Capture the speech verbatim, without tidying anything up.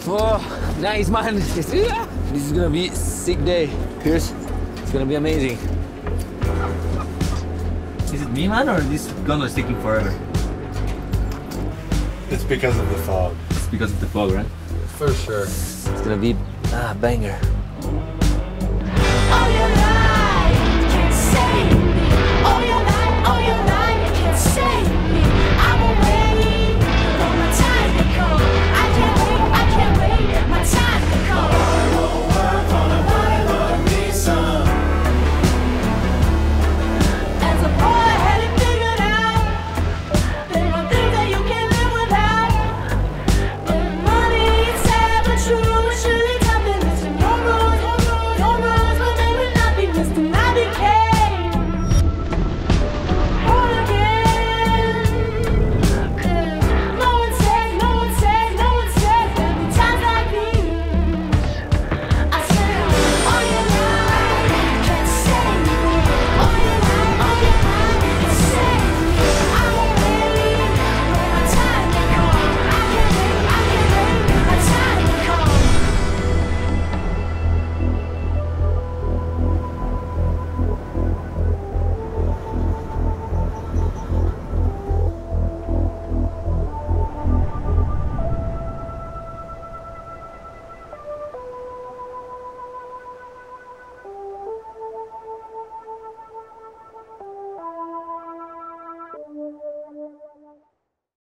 Oh, nice, man. This is gonna be a sick day. Piers, it's gonna be amazing. Is it me, man, or this gondola is taking forever? It's because of the fog. It's because of the fog, right? For sure. It's gonna be a ah, banger. Oh, yeah.